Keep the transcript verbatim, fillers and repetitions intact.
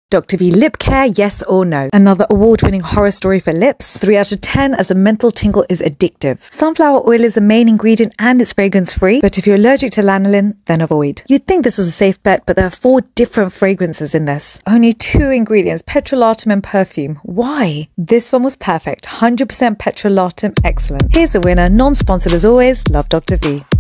Doctor V Lip Care, yes or no? Another award-winning horror story for lips. three out of ten as a menthol tingle is addictive. Sunflower oil is the main ingredient and it's fragrance-free, but if you're allergic to lanolin, then avoid. You'd think this was a safe bet, but there are four different fragrances in this. Only two ingredients, petrolatum and perfume. Why? This one was perfect. one hundred percent petrolatum, excellent. Here's the winner, non-sponsored as always. Love Doctor V.